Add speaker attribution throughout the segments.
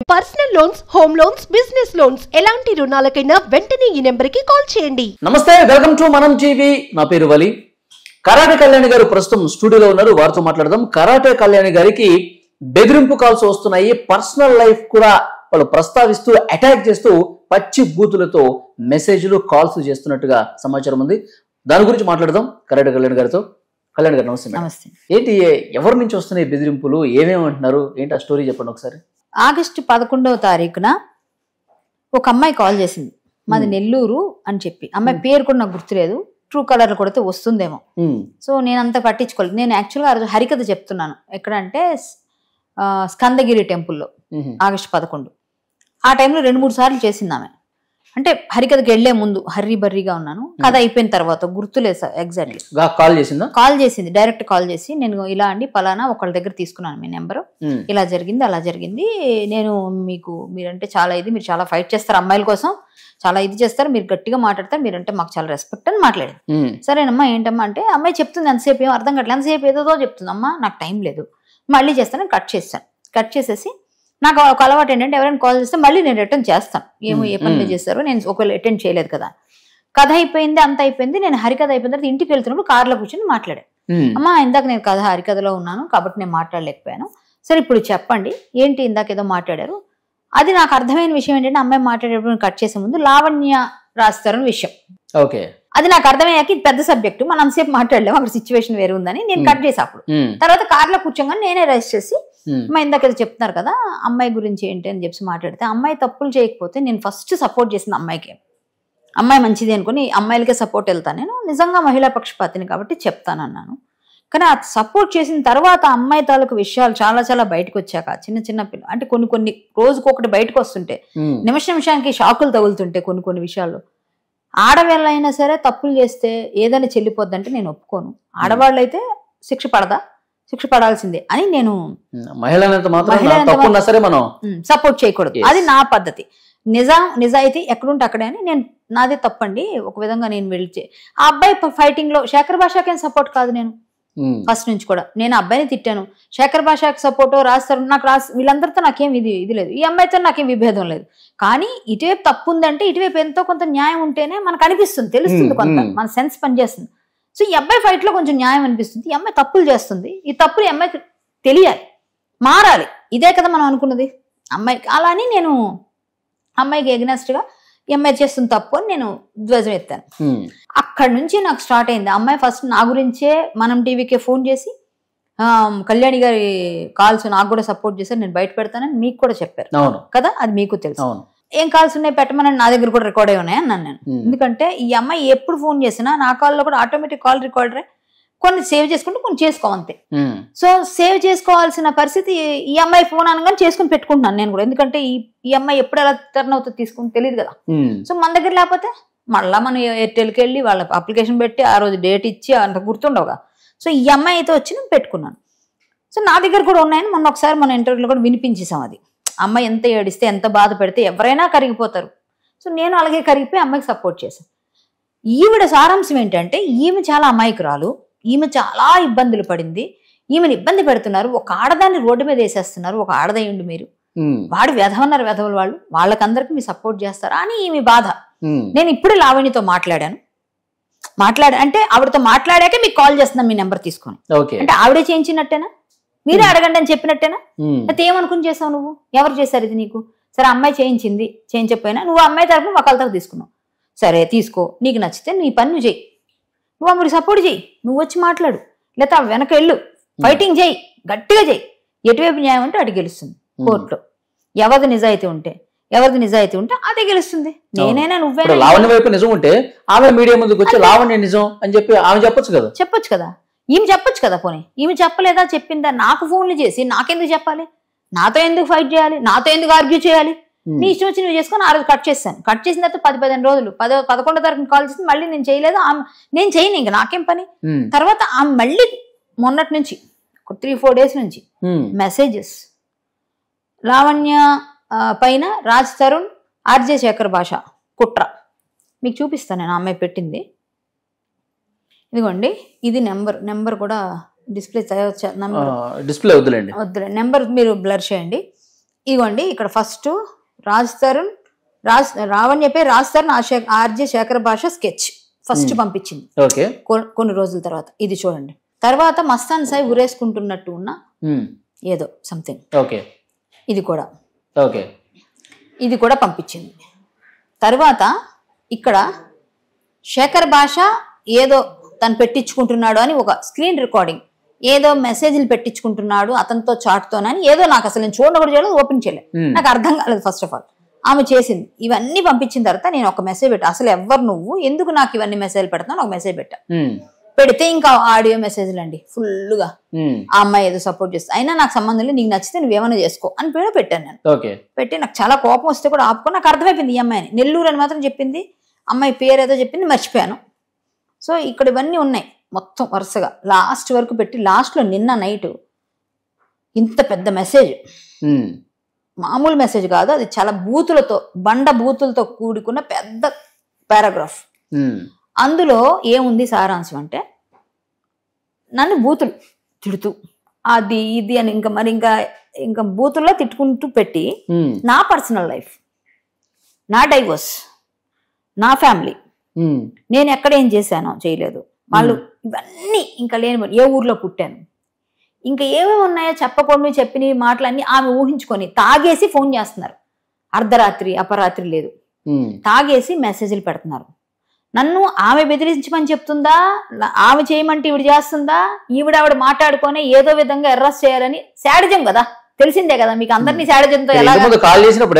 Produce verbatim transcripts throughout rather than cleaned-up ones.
Speaker 1: Personal loans, home loans, business loans ఎలాంటి రుణాలకైనా వెంటనే ఈ నెంబర్ కి కాల్ చేయండి.
Speaker 2: నమస్తే, వెల్కమ్ టు మనం టీవీ. నా పేరు వలి. కరాటే కళ్యాణి గారు ప్రస్తుతం స్టూడియోలో ఉన్నారు. వారితో మాట్లాడదాం. కరాటే కళ్యాణి గారికి బెదిరింపు కాల్స్ వస్తున్నాయి. పర్సనల్ లైఫ్ కూడా వాళ్ళు ప్రస్తావిస్తూ అటాక్ చేస్తూ పచ్చి బూతులతో మెసేజ్లు కాల్స్ చేస్తున్నట్టుగా సమాచారం ఉంది. దాని గురించి మాట్లాడదాం కరాటే కళ్యాణి గారితో. కళ్యాణి గారు నమస్తే.
Speaker 3: నమస్తే.
Speaker 2: ఏంటి, ఎవరి నుంచి వస్తున్నాయి బెదిరింపులు, ఏమేమి అంటున్నారు, ఏంటి ఆ స్టోరీ చెప్పండి ఒకసారి.
Speaker 3: ఆగస్టు పదకొండవ తారీఖున ఒక అమ్మాయి కాల్ చేసింది. మాది నెల్లూరు అని చెప్పి. అమ్మాయి పేరు కూడా నాకు గుర్తులేదు. ట్రూ కలర్ కొడితే వస్తుందేమో. సో నేను అంత పట్టించుకోలేదు. నేను యాక్చువల్గా ఆ రోజు హరికథ చెప్తున్నాను. ఎక్కడంటే స్కందగిరి టెంపుల్లో ఆగస్టు పదకొండు. ఆ టైంలో రెండు మూడు సార్లు చేసింది ఆమె. అంటే హరికథకి వెళ్లే ముందు హర్రీ బర్రీగా ఉన్నాను. కథ అయిపోయిన తర్వాత గుర్తులేదు సార్ ఎగ్జాక్ట్లీ.
Speaker 2: కాల్ చేసిందా?
Speaker 3: కాల్ చేసింది, డైరెక్ట్ కాల్ చేసి, నేను ఇలా అండి పలానా ఒకళ్ళ దగ్గర తీసుకున్నాను మీ నెంబరు, ఇలా జరిగింది అలా జరిగింది, నేను మీకు మీరంటే చాలా ఇది, మీరు చాలా ఫైట్ చేస్తారు అమ్మాయిల కోసం, చాలా ఇది చేస్తారు, మీరు గట్టిగా మాట్లాడతారు, మీరంటే మాకు చాలా రెస్పెక్ట్ అని మాట్లాడేది. సరేనమ్మా ఏంటమ్మా అంటే, అమ్మాయి చెప్తుంది ఎంతసేపు ఏమో అర్థం కావట్లేదు, ఎంతసేపు ఏదో చెప్తుంది. అమ్మా నాకు టైం లేదు, మళ్ళీ చేస్తాను, కట్ చేస్తాను. కట్ చేసేసి నాకు ఒక అలవాటు ఏంటంటే ఎవరైనా కాల్ చేస్తే మళ్ళీ నేను రిటర్న్ చేస్తాను. ఏమో ఏ పని చేస్తారో, నేను ఒకవేళ అటెండ్ చేయలేదు కదా. కథ అయిపోయింది, అంత అయిపోయింది. నేను హరికథ అయిపోయిన తర్వాత ఇంటికి వెళ్తున్నప్పుడు కార్లో కూర్చొని మాట్లాడాను. అమ్మా ఇందాక నేను కథ హరికథలో ఉన్నాను కాబట్టి నేను మాట్లాడలేకపోయాను. సరే ఇప్పుడు చెప్పండి ఏంటి ఇందాక ఏదో మాట్లాడారు. అది నాకు అర్థమైన విషయం ఏంటంటే, అమ్మాయి మాట్లాడేటప్పుడు కట్ చేసే ముందు లావణ్య రాస్తారని విషయం.
Speaker 2: ఓకే,
Speaker 3: అది నాకు అర్థమయ్యాక ఇది పెద్ద సబ్జెక్టు, మనం అంతసేపు మాట్లాడలేము, అక్కడ సిచ్యువేషన్ వేరు ఉందని నేను కట్ చేసా. అప్పుడు తర్వాత కార్లో కూర్చోగానే నేనే రైస్ చేసి, అమ్మాయి ఇందాక ఏదో చెప్తున్నారు కదా అమ్మాయి గురించి ఏంటి అని చెప్పి మాట్లాడితే, అమ్మాయి తప్పులు చేయకపోతే నేను ఫస్ట్ సపోర్ట్ చేసింది అమ్మాయికి. అమ్మాయి మంచిది అనుకుని అమ్మాయిలకే సపోర్ట్ వెళ్తాను. నేను నిజంగా మహిళా పక్షపాతిని కాబట్టి చెప్తానన్నాను. కానీ ఆ సపోర్ట్ చేసిన తర్వాత అమ్మాయి తాలూకు విషయాలు చాలా చాలా బయటకు వచ్చాక, చిన్న చిన్న పిల్లలు అంటే కొన్ని కొన్ని రోజుకొకటి బయటకు వస్తుంటే, నిమిష నిమిషానికి షాకులు తగులుతుంటే కొన్ని కొన్ని విషయాలు, ఆడవాళ్ళైనా సరే తప్పులు చేస్తే ఏదైనా చెల్లిపోద్దంటే నేను ఒప్పుకోను. ఆడవాళ్ళైతే శిక్ష పడదా, శిక్ష పడాల్సిందే అని నేను సపోర్ట్ చేయకూడదు. అది నా పద్ధతి. నిజం నిజాయితీ ఎక్కడుంటే అక్కడే అని నేను, నాదే తప్పండి ఒక విధంగా నేను వెళ్తే. ఆ అబ్బాయి ఫైటింగ్ లో శేఖర్ భాషకేం సపోర్ట్ కాదు. నేను ఫస్ట్ నుంచి కూడా నేను అబ్బాయిని తిట్టాను. శేఖర్ భాషకి సపోర్ట్ రాస్తారు, నాకు రాసి వీళ్ళందరితో నాకేం ఇది ఇది లేదు, ఈ అమ్మాయితో నాకేం విభేదం లేదు. కానీ ఇటువైపు తప్పు ఉందంటే ఇటువైపు ఎంతో కొంత న్యాయం ఉంటేనే మనకు అనిపిస్తుంది, తెలుస్తుంది, కొంత మన సెన్స్ పనిచేస్తుంది. సో ఈ అబ్బాయి ఫైట్ లో కొంచెం న్యాయం అనిపిస్తుంది. ఈ అమ్మాయి తప్పులు చేస్తుంది, ఈ తప్పులు ఈ అమ్మాయికి తెలియాలి, మారాలి, ఇదే కదా మనం అనుకున్నది అమ్మాయికి. అలా అని నేను అమ్మాయికి ఎగ్నెస్ట్ గా ఈ అమ్మాయి చేస్తుంది తప్పు అని నేను ధ్వజం ఎత్తాను. అక్కడి నుంచి నాకు స్టార్ట్ అయింది. అమ్మాయి ఫస్ట్ నా గురించే మనం టీవీకే ఫోన్ చేసి, కళ్యాణి గారి కాల్స్ నాకు కూడా సపోర్ట్ చేశారు, నేను బయట పెడతానని మీకు కూడా చెప్పారు కదా, అది మీకు తెలుసు. ఏం కాల్స్ ఉన్నాయి పెట్టమని నా దగ్గర కూడా రికార్డ్ అయి ఉన్నాయి అన్నాను నేను. ఎందుకంటే ఈ అమ్మాయి ఎప్పుడు ఫోన్ చేసినా నా కాల్లో కూడా ఆటోమేటిక్ కాల్ రికార్డరే, కొన్ని సేవ్ చేసుకుంటే కొన్ని చేసుకోవంతే. సో సేవ్ చేసుకోవాల్సిన పరిస్థితి, ఈ అమ్మాయి ఫోన్ అనగానే చేసుకుని పెట్టుకుంటున్నాను నేను కూడా. ఎందుకంటే ఈ ఈ అమ్మాయి ఎప్పుడు ఎలా టర్న్ అవుతుందో తీసుకుని తెలియదు కదా. సో మన దగ్గర లేకపోతే మళ్ళీ మనం ఎయిర్టెల్కి వెళ్ళి వాళ్ళ అప్లికేషన్ పెట్టి ఆ రోజు డేట్ ఇచ్చి అంత గుర్తుండవుగా. సో ఈ అమ్మాయి అయితే వచ్చి నేను పెట్టుకున్నాను. సో నా దగ్గర కూడా ఉన్నాయని మొన్న ఒకసారి మన ఇంటర్వ్యూలో కూడా వినిపించేసాం. అది అమ్మాయి ఎంత ఏడిస్తే ఎంత బాధ పెడితే ఎవరైనా కరిగిపోతారు. సో నేను అలాగే కరిగిపోయి అమ్మాయికి సపోర్ట్ చేశాను. ఈవిడ సారాంశం ఏంటంటే, ఈమె చాలా అమాయకురాలు, ఈమె చాలా ఇబ్బందులు పడింది, ఈమెను ఇబ్బంది పెడుతున్నారు, ఒక ఆడదాన్ని రోడ్డు మీద వేసేస్తున్నారు, ఒక ఆడదయ్యండి మీరు, వాడు వెధవన్నారు వెధవలు వాళ్ళు, వాళ్ళకందరికి మీరు సపోర్ట్ చేస్తారా అని ఈమె బాధ. నేను ఇప్పుడే లావణ్యతో మాట్లాడాను. మాట్లాడా అంటే ఆవిడతో మాట్లాడాకే మీకు కాల్ చేస్తున్నాను మీ నెంబర్ తీసుకొని. అంటే ఆవిడే చేయించినట్టేనా, మీరే అడగండి అని చెప్పినట్టేనా? అయితే ఏమనుకుని చేసావు నువ్వు, ఎవరు చేశారు ఇది నీకు? సరే అమ్మాయి చేయించింది, చేయించకపోయినా నువ్వు అమ్మాయి తరపున ఒకళ్ళతో తీసుకున్నావు, సరే తీసుకో, నీకు నచ్చితే నీ పని నువ్వు చెయ్యి, నువ్వు అమ్మకి సపోర్ట్ చెయ్యి, నువ్వు వచ్చి మాట్లాడు, లేకపోతే వెనక వెళ్ళు, ఫైటింగ్ చేయి, గట్టిగా చేయి, ఎటువైపు న్యాయం ఉంటే అటు గెలుస్తుంది కోర్టులో. ఎవరిది నిజాయితీ ఉంటే ఎవరిది నిజాయితీ ఉంటే అదే గెలుస్తుంది. నేనైనా నువ్వే.
Speaker 2: లావణ్య వైపు నిజం ఉంటే ఆమె మీడియా ముందుకు వచ్చి లావణ్య నిజం అని చెప్పి ఆమె చెప్పొచ్చు కదా.
Speaker 3: చెప్పొచ్చు కదా, ఈమె చెప్పొచ్చు కదా. పోనీ ఈమె చెప్పలేదా, చెప్పిందా? నాకు ఫోన్లు చేసి నాకెందుకు చెప్పాలి, నాతో ఎందుకు ఫైట్ చేయాలి, నాతో ఎందుకు ఆర్గ్యూ చేయాలి? నీ ఇష్టం వచ్చి నువ్వు చేసుకొని ఆ రోజు కట్ చేశాను. కట్ చేసిన తర్వాత పది పదిహేను రోజులు పదో పదకొండో తారీఖు కాల్ చేసి మళ్ళీ నేను చేయలేదు, ఆమె నేను చేయను, ఇంకా నాకేం పని. తర్వాత ఆమె మళ్ళీ మొన్నటి నుంచి ఒక త్రీ ఫోర్ డేస్ నుంచి మెసేజెస్, లావణ్య పైన రాజ్ తరుణ్, ఆర్జే శేఖర్ భాష కుట్ర, మీకు చూపిస్తాను నేను. అమ్మాయి పెట్టింది ఇదిగోండి, ఇది నెంబర్ నెంబర్ కూడా డిస్ప్లే డిస్ప్లే
Speaker 2: వద్దులేండి
Speaker 3: వద్దులే నెంబర్ మీరు బ్లర్ చేయండి. ఇదిగోండి ఇక్కడ ఫస్ట్ రాజ్ తరుణ్ రాజ్ రావణ్య పేరు రాజ్ తరుణ్ ఆర్జే శేఖర్ భాష స్కెచ్ ఫస్ట్ పంపించింది కొన్ని రోజుల తర్వాత. ఇది చూడండి. తర్వాత మస్తాన్ సాయి ఉరేసుకుంటున్నట్టు ఉన్న ఏదో సంథింగ్. ఇది కూడా ఇది కూడా పంపించింది. తర్వాత ఇక్కడ శేఖర్ భాష ఏదో తను పెట్టించుకుంటున్నాడు అని ఒక స్క్రీన్ రికార్డింగ్, ఏదో మెసేజ్లు పెట్టించుకుంటున్నాడు అతనితో చాట్తోనని ఏదో, నాకు అసలు నేను చూడడం కూడా చేయలేదు, ఓపెన్ చేయలేదు, నాకు అర్థం కాలేదు. ఫస్ట్ ఆఫ్ ఆల్ ఆమె చేసింది. ఇవన్నీ పంపించిన తర్వాత నేను ఒక మెసేజ్ పెట్టా, అసలు ఎవరు నువ్వు, ఎందుకు నాకు ఇవన్నీ మెసేజ్ పెడతాను, ఒక మెసేజ్ పెట్టా. పెడితే ఇంకా ఆడియో మెసేజ్లు అండి ఫుల్ గా. ఆ అమ్మాయి ఏదో సపోర్ట్ చేస్తా, అయినా నాకు సంబంధం లేదు, నీకు నచ్చితే నువ్వేమైనా చేసుకో అని కూడా పెట్టాను నేను. పెట్టి నాకు చాలా కోపం వస్తే కూడా ఆపుకో, నాకు అర్థమైపోయింది ఈ అమ్మాయిని. నెల్లూరు అని మాత్రం చెప్పింది, అమ్మాయి పేరు ఏదో చెప్పింది, మర్చిపోయాను. సో ఇక్కడ ఇవన్నీ ఉన్నాయి మొత్తం వరుసగా లాస్ట్ వరకు పెట్టి, లాస్ట్లో నిన్న నైట్ ఇంత పెద్ద మెసేజ్, మామూలు మెసేజ్ కాదు అది, చాలా బూతులతో బండ బూతులతో కూడుకున్న పెద్ద పారాగ్రాఫ్. అందులో ఏముంది సారాంశం అంటే, నన్ను బూతులు తిడుతూ అది ఇది అని ఇంకా మరి ఇంకా ఇంకా బూతుల్లో తిట్టుకుంటూ పెట్టి, నా పర్సనల్ లైఫ్, నా డైవోర్స్, నా ఫ్యామిలీ, నేను ఎక్కడ ఏం చేశానో చేయలేదు, వాళ్ళు ఇవన్నీ ఇంకా లేని, ఏ ఊర్లో పుట్టాను, ఇంకా ఏమేమి ఉన్నాయో చెప్పకుండా చెప్పిన మాటలన్నీ ఆమె ఊహించుకొని తాగేసి ఫోన్ చేస్తున్నారు. అర్ధరాత్రి అపరాత్రి లేదు, తాగేసి మెసేజ్లు పెడుతున్నారు. నన్ను ఆమె బెదిరించమని చెప్తుందా, ఆమె చేయమంటే ఈవిడ చేస్తుందా, ఈవిడ ఆవిడ మాట్లాడుకొని ఏదో విధంగా అరెస్ట్ చేయాలని. శాడిజం కదా, తెలిసిందే కదా మీకు అందరినీ శాడిజంతో ఎలా
Speaker 2: కాల్ చేసినప్పుడే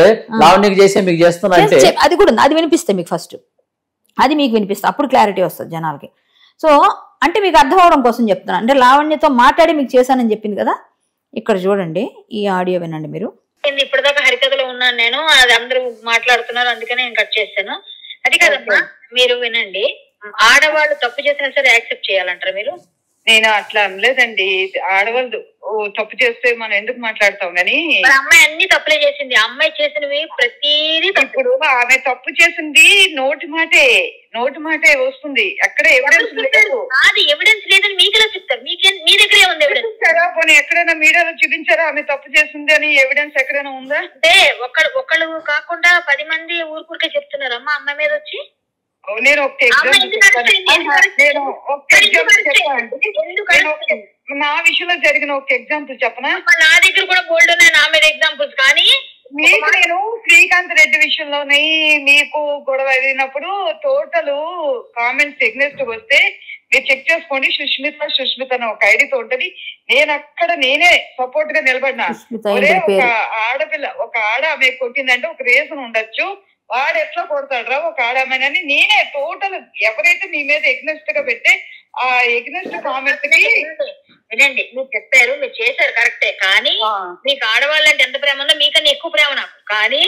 Speaker 3: అది కూడా అది వినిపిస్తే మీకు ఫస్ట్ అది మీకు వినిపిస్తే అప్పుడు క్లారిటీ వస్తుంది జనాలకి. సో అంటే మీకు అర్థం అవడం కోసం చెప్తున్నాను. అంటే లావణ్యతో మాట్లాడి మీకు చేశానని చెప్పింది కదా, ఇక్కడ చూడండి ఈ ఆడియో వినండి మీరు.
Speaker 4: ఇప్పటిదాకా హరికథలో ఉన్నాను నేను, అది అందరూ మాట్లాడుతున్నారు అందుకనే నేను కట్ చేశాను. అది కదమ్మా, మీరు వినండి. ఆడవాళ్ళు తప్పు చేసినా సరే యాక్సెప్ట్ చేయాలంటారా మీరు?
Speaker 5: నేను అట్లా అనలేదండి. ఆడవాళ్ళు తప్పు చేస్తే మనం ఎందుకు మాట్లాడతాం కానీ,
Speaker 4: అమ్మాయి అన్ని తప్పులే చేసింది. అమ్మాయి చేసినవి ప్రతిదీ
Speaker 5: ఇప్పుడు ఆమె తప్పు చేసింది నోటి మాటే నోటి మాటే వస్తుంది, ఎక్కడ ఎవిడెన్స్ లేదు.
Speaker 4: అది ఎవిడెన్స్ లేదని మీకెలా చెప్తారు? మీకే మీ దగ్గరే ఉంది ఎవిడెన్స్
Speaker 5: కదా, పోనీ ఎక్కడైనా మీడియాలో చూపించారా ఆమె తప్పు చేసింది అని ఎవిడెన్స్ ఎక్కడైనా ఉందా?
Speaker 4: అంటే ఒకళ్ళు ఒకళ్ళు కాకుండా పది మంది ఊరుకూరికే చెప్తున్నారు అమ్మా అమ్మాయి మీద వచ్చి.
Speaker 5: నేను ఒక ఎగ్జాంపుల్ నేను ఒక ఎగ్జాంపుల్ చెప్పాను, నా విషయంలో జరిగిన ఒక ఎగ్జాంపుల్ చెప్పనా?
Speaker 4: నా దగ్గర కూడా బోల్డ్ ఉన్నాయి నా మీద ఎగ్జాంపుల్స్. కానీ
Speaker 5: మీకు నేను శ్రీకాంత్ రెడ్డి విషయంలోని మీకు గొడవ అయినప్పుడు టోటల్ కామెంట్స్ ఎగ్నెస్ట్ వస్తే మీరు చెక్ చేసుకోండి. సుష్మిత సుష్మిత అని ఒక ఐడితో ఉంటది. నేను అక్కడ నేనే సపోర్ట్ గా నిలబడినా. ఒరే ఒక ఆడపిల్ల ఒక ఆడ ఆమె కొట్టిందంటే ఒక రీజన్ ఉండొచ్చు, వాడు ఎట్లా కొడతాడు రా ఒక ఆడమని నేనే టోటల్ ఎవరైతే మీ మీద ఎగ్నెస్ట్ గా పెట్టే ఆ ఎగ్నెస్ట్ కామెంట్ కి
Speaker 4: వినండి. మీరు చెప్పారు, మీరు చేశారు కరెక్టే, కానీ మీకు ఆడవాళ్ళంటే ఎంత ప్రేమ ఉందో మీకన్నా ఎక్కువ ప్రేమ నాకు. కానీ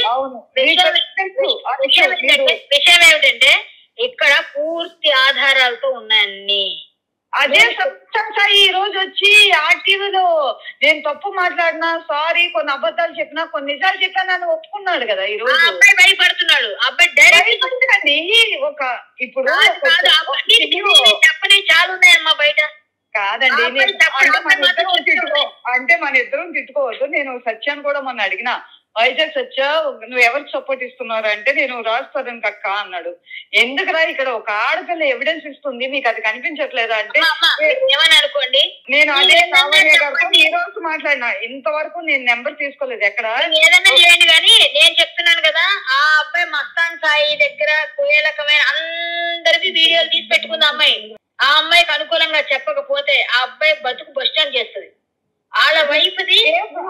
Speaker 4: విషయం ఏమిటంటే ఇక్కడ పూర్తి ఆధారాలతో ఉన్నాయన్ని.
Speaker 5: అదే సత్యం సాయి ఈ రోజు వచ్చి ఆర్టీవీలో నేను తప్పు మాట్లాడినా, సారీ, కొన్ని అబద్ధాలు చెప్పినా, కొన్ని నిజాలు చెప్పినా నన్ను ఒప్పుకున్నాడు కదా. ఈ రోజు
Speaker 4: అబ్బాయి భయపడుతున్నాడు. అబ్బాయి డైరెక్ట్
Speaker 5: ఒక ఇప్పుడు
Speaker 4: చెప్పని చాలా ఉన్నాయమ్మా బయట.
Speaker 5: కాదండి అంటే మన ఇద్దరం తిట్టుకోవద్దు. నేను సత్యాన్ని కూడా మొన్న అడిగినా, వైజాగ్ సత్య నువ్వు ఎవరికి సపోర్ట్ ఇస్తున్నారు అంటే నేను రాజస్థాన్ అక్క అన్నాడు. ఎందుకురా ఇక్కడ ఒక ఆడపిల్ల ఎవిడెన్స్ ఇస్తుంది మీకు అది కనిపించట్లేదా అంటే
Speaker 4: ఏమని అనుకోండి.
Speaker 5: నేను అదే లావణ్య గారితో ఈ రోజు మాట్లాడినా, ఇంతవరకు నేను నెంబర్ తీసుకోలేదు ఎక్కడ.
Speaker 4: ఏదైనా చేయండి కానీ నేను చెప్తున్నాను కదా, ఆ అబ్బాయి మస్తాన్ సాయి దగ్గర కుయేలకమైన అందరివి వీడియోలు తీసి పెట్టుకుంది అమ్మాయి. ఆ అమ్మాయికి అనుకూలంగా చెప్పకపోతే ఆ అబ్బాయి బతుకు బస్ స్టాండ్ చేస్తుంది. వాళ్ళ వైపుది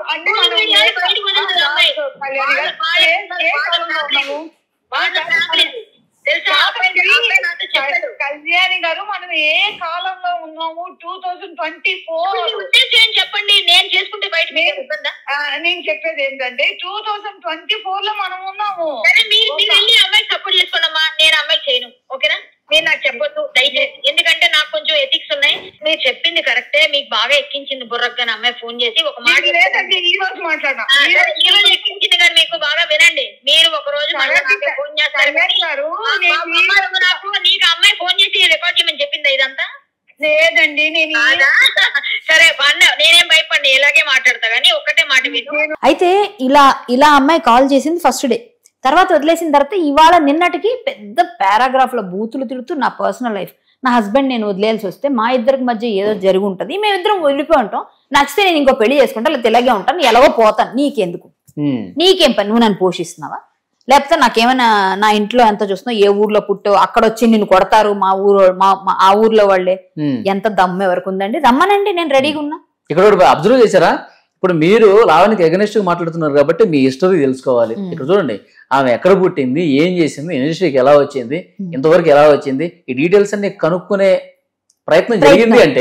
Speaker 5: కళ్యాణి గారు మనం ఏ కాలంలో ఉన్నాము? టూ థౌజండ్ ట్వంటీ ఫోర్
Speaker 4: చెప్పండి. నేను చేసుకుంటే బయట
Speaker 5: నేను చెప్పేది ఏంటంటే టూ థౌజండ్ ట్వంటీ ఫోర్ లో మనం ఉన్నాము.
Speaker 4: మీరు వెళ్ళి అమ్మాయికి సపోర్ట్ చేసుకోండమ్మా, నేను అమ్మాయి చేయను. ఓకేనా? మీరు నాకు చెప్పొద్దు దయచేసి, ఎందుకంటే నాకు కొంచెం ఎథిక్స్ ఉన్నాయి. మీరు చెప్పింది కరెక్టే, మీకు బాగా ఎక్కించింది బుర్రగానే అమ్మాయి ఫోన్ చేసి ఒక మాట
Speaker 5: లేదండి ఈ రోజు మాట్లాడినా.
Speaker 4: ఈ రోజు ఎక్కించింది కానీ మీకు బాగా వినండి. మీరు ఒక రోజు ఫోన్ చేస్తారు నాకు నీకు అమ్మాయి ఫోన్ చేసి రికార్డ్ చేయమని చెప్పింది ఇదంతా.
Speaker 5: లేదండి నేను
Speaker 4: కాదా? సరే అన్న నేనేం భయపడి ఇలాగే మాట్లాడతా కానీ ఒక్కటే మాట విను.
Speaker 3: అయితే ఇలా ఇలా అమ్మాయి కాల్ చేసింది ఫస్ట్ డే, తర్వాత వదిలేసిన తర్వాత ఇవాళ నిన్నటికి పెద్ద పారాగ్రాఫ్ లో బూతులు తిడుతూ నా పర్సనల్ లైఫ్, నా హస్బెండ్ నేను వదిలేయాల్సి వస్తే మా ఇద్దరికి మధ్య ఏదో జరిగి ఉంటుంది, మేమిద్దరం వదిలిపోయి ఉంటాం, నచ్చితే నేను ఇంకో పెళ్లి చేసుకుంటా లేకపోతే ఇలాగే ఉంటాను, ఎలాగో పోతాను, నీకెందుకు, నీకేం పని, నువ్వు నన్ను పోషిస్తున్నావా, లేకపోతే నాకేమైనా నా ఇంట్లో ఎంత చూస్తున్నావు, ఏ ఊర్లో పుట్టావు, అక్కడ వచ్చి నిన్ను కొడతారు మా ఊరు మా ఆ ఊర్లో వాళ్ళే, ఎంత దమ్ము ఎవరికి ఉందండి, రమ్మనండి నేను రెడీగా ఉన్నా.
Speaker 2: ఇక్కడ అబ్జర్వ్ చేశారా, ఇప్పుడు మీరు లావణ్యకి ఎగనెస్ట్ గా మాట్లాడుతున్నారు కాబట్టి మీ హిస్టరీ తెలుసుకోవాలి. ఇక్కడ చూడండి ఆమె ఎక్కడ పుట్టింది, ఏం చేసింది, ఇండస్ట్రీకి ఎలా వచ్చింది, ఇంతవరకు ఎలా వచ్చింది, ఈ డీటెయిల్స్ అన్ని కనుక్కునే ప్రయత్నం జరిగింది అంటే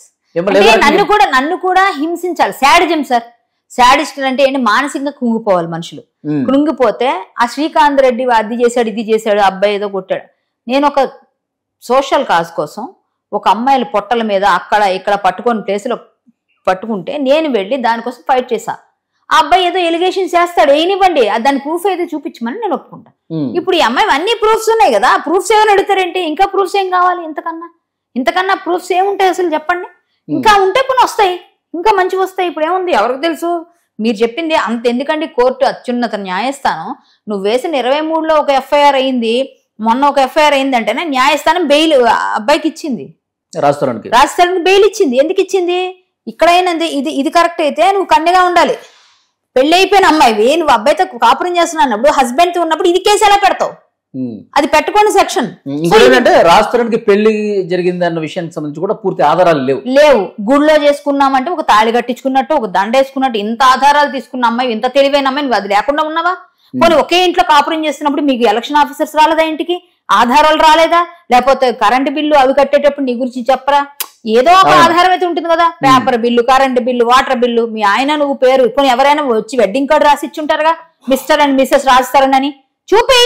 Speaker 3: నన్ను కూడా నన్ను కూడా హింసించాలి. శాడిజం సార్, శాడిస్టులు అంటే ఏంటి, మానసికంగా కుంగిపోవాలి మనుషులు. కృంగిపోతే ఆ శ్రీకాంత్ రెడ్డి అది చేశాడు ఇది చేశాడు అబ్బాయి ఏదో కొట్టాడు, నేను ఒక సోషల్ కాజ్ కోసం ఒక అమ్మాయిల పొట్టల మీద అక్కడ ఇక్కడ పట్టుకొని ప్లేసులో పట్టుకుంటే నేను వెళ్ళి దానికోసం ఫైట్ చేశా. ఆ అబ్బాయి ఏదో ఎలిగేషన్ చేస్తాడు, ఏనివ్వండి దాని ప్రూఫ్ ఏదో చూపించమని నేను ఒప్పుకుంటా. ఇప్పుడు ఈ అమ్మాయి అన్ని ప్రూఫ్స్ ఉన్నాయి కదా, ప్రూఫ్స్ ఏమైనా అడుగుతారేంటి, ఇంకా ప్రూఫ్స్ ఏం కావాలి, ఇంతకన్నా ఇంతకన్నా ప్రూఫ్స్ ఏముంటాయి అసలు చెప్పండి, ఇంకా ఉంటే కొన్ని వస్తాయి, ఇంకా మంచివి వస్తాయి. ఇప్పుడు ఏముంది ఎవరికి తెలుసు, మీరు చెప్పింది అంత ఎందుకండి, కోర్టు అత్యున్నత న్యాయస్థానం నువ్వు వేసిన ఇరవై మూడులో ఒక ఎఫ్ఐఆర్ అయింది, మొన్న ఒక ఎఫ్ఐఆర్ అయింది అంటేనే న్యాయస్థానం బెయిల్ అబ్బాయికి ఇచ్చింది, రాజస్థానానికి రాజస్థానానికి బెయిల్ ఇచ్చింది. ఎందుకు ఇచ్చింది, ఇక్కడైనా ఇది ఇది కరెక్ట్ అయితే నువ్వు కన్నెగా ఉండాలి, పెళ్లి అయిపోయిన అమ్మాయివి నువ్వు అబ్బాయితో కాపురం చేస్తున్నప్పుడు హస్బెండ్ తో ఉన్నప్పుడు ఇది కేసు ఎలా పెడతావు, అది పెట్టుకోండి సెక్షన్.
Speaker 2: ఇంకోటేంటంటే రాష్ట్రానికి పెళ్లి జరిగింది అన్న విషయానికి సంబంధించి కూడా పూర్తి ఆధారాలు లేవు
Speaker 3: లేవు గుడిలో చేసుకున్నామంటే ఒక తాళి కట్టించుకున్నట్టు ఒక దండ వేసుకున్నట్టు ఇంత ఆధారాలు తీసుకున్న అమ్మాయి, ఇంత తెలివైన అమ్మాయి నువ్వు అది లేకుండా ఉన్నావా? పోనీ ఒకే ఇంట్లో కాపురం చేస్తున్నప్పుడు మీకు ఎలక్షన్ ఆఫీసర్స్ రాలేదా, ఇంటికి ఆధారాలు రాలేదా, లేకపోతే కరెంటు బిల్లు అవి కట్టేటప్పుడు నీ గురించి చెప్పరా, ఏదో ఒక ఆధారం అయితే ఉంటుంది కదా, paper bill, current bill, water bill, మీ ఆయన నువ్వు పేరు, పోనీ ఎవరైనా వచ్చి వెడ్డింగ్ కార్డు రాసి ఇచ్చుంటారుగా మిస్టర్ అండ్ మిస్సెస్ రాస్తారనని, చూపి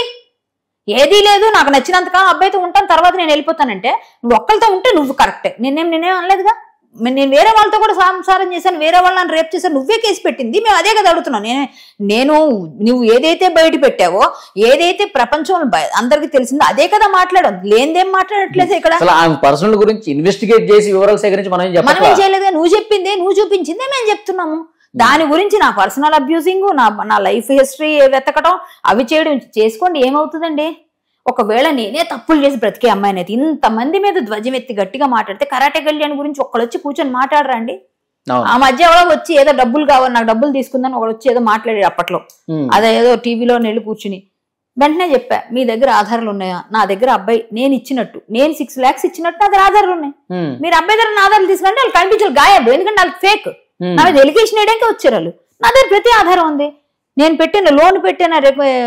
Speaker 3: ఏదీ లేదు నాకు నచ్చినంతగా అబ్బాయితో ఉంటాను తర్వాత నేను వెళ్ళిపోతానంటే నువ్వు ఒక్కరితో ఉంటే నువ్వు కరెక్టే, నేనేం నేనేం అనలేదుగా, నేను వేరే వాళ్ళతో కూడా సంసారం చేశాను, వేరే వాళ్ళని రేపు చేశాను, నువ్వే కేసు పెట్టింది, మేము అదే కదా అడుగుతున్నాను. నేను నేను నువ్వు ఏదైతే బయట పెట్టావో ఏదైతే ప్రపంచంలో అందరికి తెలిసిందో అదే కదా మాట్లాడాం, లేనిదేం మాట్లాడట్లేదు ఇక్కడ.
Speaker 2: పర్సనల్ గురించి ఇన్వెస్టిగేట్ చేసి వివరాలు సేకరించి మనం
Speaker 3: మనం చేయలేదు, నువ్వు చెప్పిందే నువ్వు చూపించిందే మేము చెప్తున్నాము. దాని గురించి నా పర్సనల్ అబ్యూజింగ్, నా నా లైఫ్ హిస్టరీ వెతకడం అవి చేయడం చేసుకోండి, ఏమవుతుందండి. ఒకవేళ నేనే తప్పులు చేసి బ్రతికే అమ్మాయిని అయితే ఇంతమంది మీద ధ్వజం ఎత్తి గట్టిగా మాట్లాడితే కరాటే కళ్యాణ్ గురించి ఒక్కళ్ళు వచ్చి కూర్చొని మాట్లాడరండి. ఆ మధ్య ఎవరో వచ్చి ఏదో డబ్బులు కావాలి నాకు డబ్బులు తీసుకుందని ఒకడు వచ్చి ఏదో మాట్లాడాడు అప్పట్లో, అదే ఏదో టీవీలో నెల్లి కూర్చుని వెంటనే చెప్పా మీ దగ్గర ఆధారాలు ఉన్నాయా, నా దగ్గర అబ్బాయి నేను ఇచ్చినట్టు నేను సిక్స్ లాక్స్ ఇచ్చినట్టు నా దగ్గర ఆధారాలు ఉన్నాయి, మీరు అబ్బాయి దగ్గర నా ఆధారాలు తీసుకుంటే వాళ్ళు కనిపించాలి గాయబు, ఎందుకంటే వాళ్ళకి ఫేక్, నా మీద ఎలిగేషన్ వేయడానికి వచ్చారు వాళ్ళు, నా దగ్గర ప్రతి ఆధారం ఉంది, నేను పెట్టిన లోన్ పెట్టాను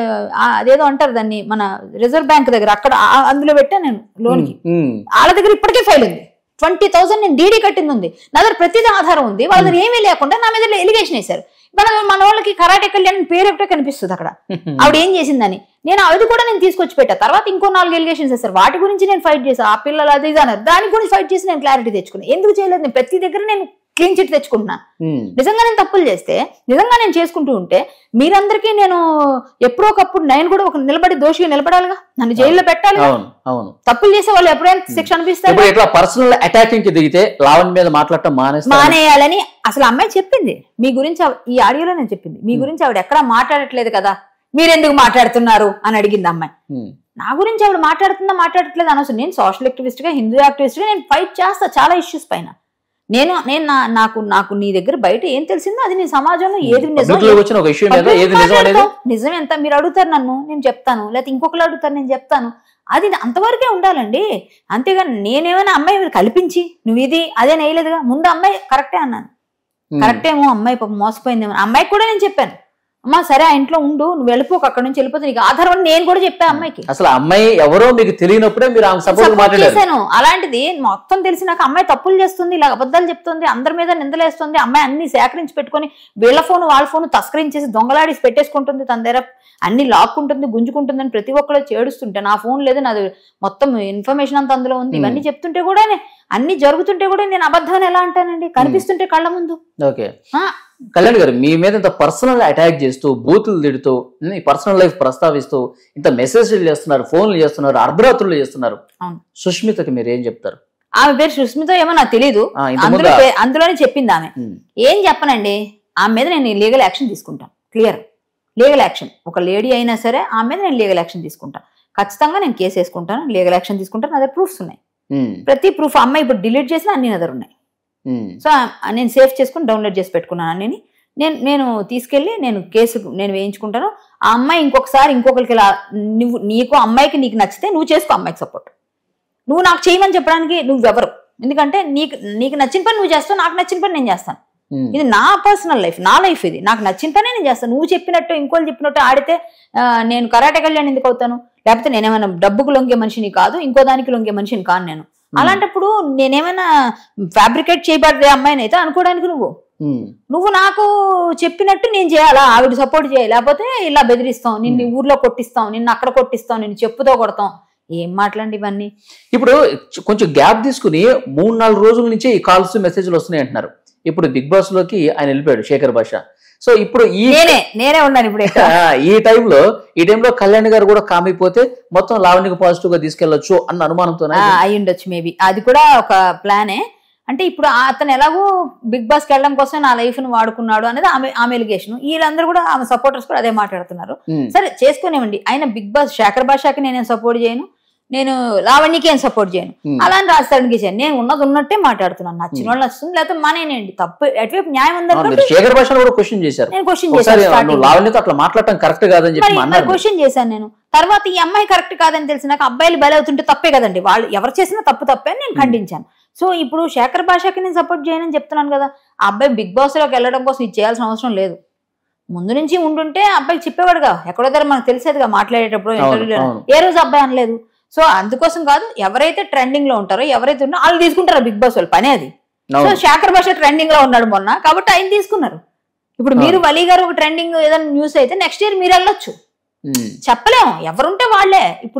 Speaker 3: అదేదో అంటారు దాన్ని మన రిజర్వ్ బ్యాంక్ దగ్గర అక్కడ అందులో పెట్టాను నేను లోన్ కి, వాళ్ళ దగ్గర ఇప్పటికే ఫైల్ ఉంది, ట్వంటీ థౌసండ్ నేను డీడీ కట్టింది ఉంది, నా దగ్గర ప్రతిదీ ఆధారం ఉంది, వాళ్ళ దగ్గర ఏమీ లేకుండా నా మీద ఎలిగేషన్ వేశారు. మన మన వాళ్ళకి కరాటే కళ్యాణ్ పేరు ఒకటే కనిపిస్తుంది అక్కడ, ఆవిడ ఏం చేసిందని నేను అది కూడా నేను తీసుకొచ్చి పెట్టా. తర్వాత ఇంకో నాలుగు ఎలిగేషన్స్ వేస్తారు, వాటి గురించి నేను ఫైట్ చేశాను, ఆ పిల్లలు అది ఇది అన్నారు, దాని గురించి ఫైట్ చేసి నేను క్లారిటీ తెచ్చుకున్నాను. ఎందుకు చేయలేదు, నేను ప్రతి దగ్గర నేను క్లీన్ చిట్ తెచ్చుకుంటున్నాను. నిజంగా నేను తప్పులు చేస్తే నిజంగా నేను చేసుకుంటూ ఉంటే మీరందరికీ నేను ఎప్పుడో ఒకప్పుడు నేను కూడా ఒక నిలబడి దోషిగా నిలబడాలిగా, నన్ను జైల్లో పెట్టాలి. తప్పులు చేసే వాళ్ళు ఎప్పుడైనా శిక్ష అనిపిస్తారు.
Speaker 2: పర్సనల్ అటాకింగ్ కి దిగితే లావణ్య మీద మాట్లాడటం
Speaker 3: మానేయాలని అసలు అమ్మాయి చెప్పింది మీ గురించి, ఈ ఆడియోలో నేను చెప్పింది మీ గురించి ఆవిడ ఎక్కడా మాట్లాడట్లేదు కదా, మీరెందుకు మాట్లాడుతున్నారు అని అడిగింది అమ్మాయి. నా గురించి ఆవిడ మాట్లాడుతుందా మాట్లాడట్లేదు అనవసరం, నేను సోషల్ యాక్టివిస్ట్ గా హిందూ యాక్టివిస్ట్ గా నేను ఫైట్ చేస్తా చాలా ఇష్యూస్ పైన. నేను నేను నాకు నాకు నీ దగ్గర బయట ఏం తెలిసిందో అది నీ సమాజంలో ఏది నిజం నిజం ఎంత మీరు అడుగుతారు నన్ను నేను చెప్తాను, లేకపోతే ఇంకొకరు అడుగుతారు నేను చెప్తాను, అది అంతవరకే ఉండాలండి. అంతేగాని నేనేమైనా అమ్మాయి కల్పించి నువ్వు ఇది అదే నేయలేదుగా, ముందు అమ్మాయి కరెక్టే అన్నాను, కరెక్టేమో అమ్మాయి మోసపోయిందేమో, అమ్మాయికి కూడా నేను చెప్పాను అమ్మా సరే ఆ ఇంట్లో ఉండు నువ్వు వెళ్ళిపోక అక్కడ నుంచి వెళ్ళిపోతే నీకు ఆధారం నేను కూడా చెప్పాను అమ్మాయికి.
Speaker 2: అసలు అమ్మాయి ఎవరో మీకు తెలియనప్పుడే మీరు
Speaker 3: చేశాను, అలాంటిది మొత్తం తెలిసి నాకు అమ్మాయి తప్పులు చేస్తుంది, ఇలా అబద్ధాలు చెప్తుంది, అందరి మీద నిందలేస్తుంది, అమ్మాయి అన్ని సేకరించి పెట్టుకుని వీళ్ళ ఫోన్ వాళ్ళ ఫోన్ తస్కరించేసి దొంగలాడి పెట్టేసుకుంటుంది, తన దగ్గర అన్ని లాక్కుంటుంది గుంజుకుంటుందని ప్రతి ఒక్కరు చేడుస్తుంటే నా ఫోన్ లేదు నాది మొత్తం ఇన్ఫర్మేషన్ అంతా అందులో ఉంది, ఇవన్నీ చెప్తుంటే కూడా అన్ని జరుగుతుంటే కూడా నేను అబద్ధాన్ని ఎలా అంటానండి, కనిపిస్తుంటే కళ్ళ ముందు.
Speaker 2: ఓకే కళ్యాణ్ గారు మీ మీద ఇంత పర్సనల్ అటాక్ చేస్తూ బూతులు తిడుతూ పర్సనల్ లైఫ్ ప్రస్తావిస్తూ ఇంత మెసేజ్లు చేస్తున్నారు, ఫోన్లు చేస్తున్నారు, అర్ధరాత్రులు చేస్తున్నారు, సుష్మితకి మీరు ఏం చెప్తారు?
Speaker 3: ఆమె పేరు సుస్మిత ఏమో నాకు తెలియదు, అందులో అందులోనే చెప్పింది ఆమె. ఏం చెప్పనండి, ఆమె మీద నేను లీగల్ యాక్షన్ తీసుకుంటాను. Clear legal action. ఒక లేడీ అయినా సరే ఆమె మీద నేను లీగల్ యాక్షన్ తీసుకుంటాను. ఖచ్చితంగా నేను కేసు వేసుకుంటాను, లీగల్ యాక్షన్ తీసుకుంటాను. నా దగ్గర ప్రూఫ్స్ ఉన్నాయి, ప్రతి ప్రూఫ్. అమ్మాయి ఇప్పుడు డిలీట్ చేసిన అన్ని నా దగ్గర ఉన్నాయి. సో నేను సేవ్ చేసుకుని డౌన్లోడ్ చేసి పెట్టుకున్నాను అన్ని. నేను నేను తీసుకెళ్ళి నేను కేసు నేను వేయించుకుంటాను. ఆ అమ్మాయి ఇంకొకసారి ఇంకొకరికి ఇలా నువ్వు నీకు అమ్మాయికి నీకు నచ్చితే నువ్వు చేసుకో అమ్మాయికి సపోర్ట్. నువ్వు నాకు చేయమని చెప్పడానికి నువ్వెవరు? ఎందుకంటే నీకు నీకు నచ్చిన పని నువ్వు చేస్తావు, నాకు నచ్చిన పని నేను చేస్తాను. ఇది నా పర్సనల్ లైఫ్, నా లైఫ్ ఇది. నాకు నచ్చిన పనే నేను చేస్తాను. నువ్వు చెప్పినట్టు ఇంకోళ్ళు చెప్పినట్టు ఆడితే నేను కరాటే కళ్యాణ్ ఎందుకు అవుతాను? లేకపోతే నేనేమైనా డబ్బుకు లొంగే మనిషిని కాదు, ఇంకో దానికి లొంగే మనిషిని కాను నేను. అలాంటప్పుడు నేనేమైనా ఫ్యాబ్రికేట్ చేయబడ్డే అమ్మాయిని అయితే అనుకోవడానికి నువ్వు నువ్వు నాకు చెప్పినట్టు నేను చేయాలా? ఆవిడ సపోర్ట్ చేయాలి, లేకపోతే ఇలా బెదిరిస్తాం, నిన్ను ఊర్లో కొట్టిస్తాం, నిన్ను అక్కడ కొట్టిస్తాం, నిన్ను చెప్పుతో కొడతాం. ఏం మాట్లాడి ఇవన్నీ?
Speaker 2: ఇప్పుడు కొంచెం గ్యాప్ తీసుకుని మూడు నాలుగు రోజుల నుంచి ఈ కాల్స్ మెసేజ్లు వస్తున్నాయి అంటున్నారు. ఇప్పుడు బిగ్ బాస్ లోకి ఆయన వెళ్ళిపోయాడు శేఖర్ భాష. సో ఇప్పుడు ఈ
Speaker 3: నేనే నేనే ఉన్నాను ఇప్పుడు
Speaker 2: ఈ టైంలో ఈ టైంలో కళ్యాణ్ గారు కూడా కామైపోతే మొత్తం లావణ్యకు పాజిటివ్ గా తీసుకెళ్లొచ్చు అన్న అనుమానంతో
Speaker 3: అయి ఉండొచ్చు. మేబీ అది కూడా ఒక ప్లానే. అంటే ఇప్పుడు అతను ఎలాగో బిగ్ బాస్కి వెళ్ళడం కోసం నా లైఫ్ ను వాడుకున్నాడు అనేది ఆమె ఆమె ఎలిగేషన్. వీళ్ళందరూ కూడా ఆమె సపోర్టర్స్ కూడా అదే మాట్లాడుతున్నారు. సరే చేసుకునేవండి. ఆయన బిగ్ బాస్ శేఖర్ భాషకి నేనేం సపోర్ట్ చేయను, నేను లావణ్యకి ఏం సపోర్ట్ చేయను, అలా అని రాస్తానికి చేయను. నేను ఉన్నది ఉన్నట్టే మాట్లాడుతున్నాను. నచ్చిన వాళ్ళు నచ్చుతుంది, లేకపోతే మానేనండి. తప్పు ఎటువైపు న్యాయం ఉందని
Speaker 2: శేఖర్ భాష కూడా క్వశ్చన్ చేశారు.
Speaker 3: నేను క్వశ్చన్ చేశాను,
Speaker 2: లావణ్యతో అట్లా మాట్లాడటం కరెక్ట్ కాదని చెప్పి
Speaker 3: క్వశ్చన్ చేశాను నేను. తర్వాత ఈ అమ్మాయి కరెక్ట్ కాదని తెలిసినాక అబ్బాయిలు బలవుతుంటే తప్పే కదండి, వాళ్ళు ఎవరు చేసినా తప్పు తప్పే అని నేను ఖండించాను. సో ఇప్పుడు శేఖర్ భాషకి నేను సపోర్ట్ చేయనని చెప్తున్నాను కదా. ఆ అబ్బాయి బిగ్ బాస్ లోకి వెళ్ళడం కోసం ఇది చేయాల్సిన అవసరం లేదు. ముందు నుంచి ఉండుంటే అబ్బాయికి చెప్పేవాడుగా, ఎక్కడో దగ్గర మనకు తెలిసేదిగా మాట్లాడేటప్పుడు ఇంటర్వ్యూలో. ఏ రోజు అబ్బాయి అనలేదు. సో అందుకోసం కాదు, ఎవరైతే ట్రెండింగ్ లో ఉంటారో ఎవరైతే ఉన్నారో వాళ్ళు తీసుకుంటారో బిగ్ బాస్ వాళ్ళు పని అది. సో శేఖర్ భాష ట్రెండింగ్ లో ఉన్నాడు మొన్న, కాబట్టి ఆయన తీసుకున్నారు. ఇప్పుడు మీరు వలీ గారు ఒక ట్రెండింగ్ ఏదైనా న్యూస్ అయితే నెక్స్ట్ ఇయర్ మీరు వెళ్ళొచ్చు, చెప్పలేము. ఎవరుంటే వాళ్ళే. ఇప్పుడు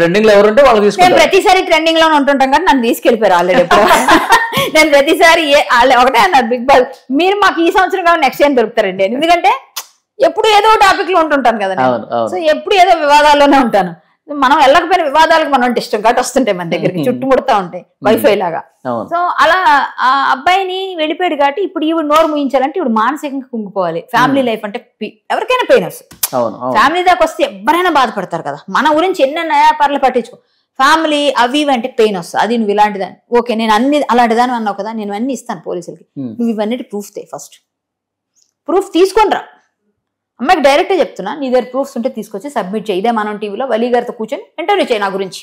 Speaker 3: నేను ప్రతిసారి ట్రెండింగ్ లోనే ఉంటుంటాం కానీ నన్ను తీసుకెళ్ళిపోయారు ఆల్రెడీ. నేను ప్రతిసారి ఒకటే అన్నారు బిగ్ బాస్, మీరు మాకు ఈ సంవత్సరం కావాలి నెక్స్ట్ ఇయర్ దొరుకుతారండి. ఎందుకంటే ఎప్పుడు ఏదో టాపిక్ లో ఉంటుంటాను కదా, సో ఎప్పుడు ఏదో వివాదాల్లోనే ఉంటాను. మనం వెళ్ళకపోయిన వివాదాలకు మనం ఇష్టం కాబట్టి వస్తుంటాయి మన దగ్గరికి, చుట్టుముడతా ఉంటాయి వైఫై లాగా. సో అలా ఆ అబ్బాయిని వెళ్ళిపోయాడు కాబట్టి ఇప్పుడు ఈవిడ నోరు ముయించాలంటే ఇప్పుడు మానసికంగా కుంగిపోవాలి. ఫ్యామిలీ లైఫ్ అంటే ఎవరికైనా పెయిన్ వస్తుంది. ఫ్యామిలీ దాకా వస్తే ఎవరైనా బాధపడతారు కదా. మన గురించి ఎన్న నయాపార్లు పట్టించుకో, ఫ్యామిలీ అవి ఇవి అంటే పెయిన్ వస్తుంది. అది నువ్వు ఇలాంటిదాన్ని, ఓకే నేను అన్ని అలాంటిదాన్ని అన్నావు కదా, నేను అన్ని ఇస్తాను పోలీసులకి, నువ్వు ఇవన్నీ ప్రూఫ్ తే. ఫస్ట్ ప్రూఫ్ తీసుకొని రా. అమ్మాయికి డైరెక్ట్ చెప్తున్నా, నీ దగ్గర ప్రూఫ్స్ ఉంటే తీసుకొచ్చి సబ్మిట్ చేయి. ఇదే మనం టీవీలో వలీ గారితో కూర్చొని ఇంటర్వ్యూ చేయి నా గురించి.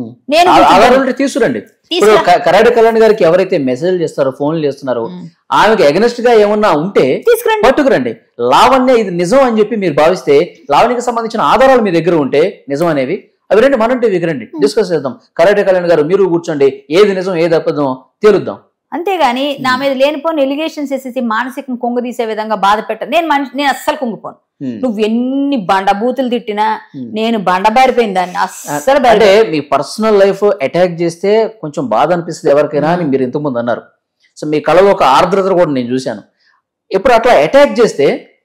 Speaker 2: నేను తీసుకురండి. ఇప్పుడు కరాటే కళ్యాణ్ గారికి ఎవరైతే మెసేజ్ చేస్తారో, ఫోన్లు చేస్తున్నారో, ఆమెకి అగెనెస్ట్ గా ఏమన్నా ఉంటే పట్టుకురండి. లావణ్య ఇది నిజం అని చెప్పి మీరు భావిస్తే, లావణ్యకి సంబంధించిన ఆధారాలు మీ దగ్గర ఉంటే నిజం అనేవి అవి రండి, మనం టీవీకి రండి, డిస్కస్ చేద్దాం. కరాటే కళ్యాణ్ గారు మీరు కూర్చోండి, ఏది నిజం ఏది అబద్ధం తేలుద్దాం.
Speaker 3: అంతేగాని నా మీద లేనిపోని ఎలిగేషన్స్ వేసేసి మానసికం కుంగదీసే విధంగా బాధ పెట్ట నేను మనిషి నేను అస్సలు కుంగిపోను. నువ్వు ఎన్ని బండ బూతులు తిట్టినా నేను బండ బారిపోయిన దాన్ని అస్సలు.
Speaker 2: అంటే మీ పర్సనల్ లైఫ్ అటాక్ చేస్తే కొంచెం బాధ అనిపిస్తుంది ఎవరికైనా అని మీరు ఇంతకుముందు అన్నారు. సో మీ కళలో ఒక ఆర్ద్రత కూడా నేను చూశాను. ఇప్పుడు అట్లా అటాక్ చేస్తే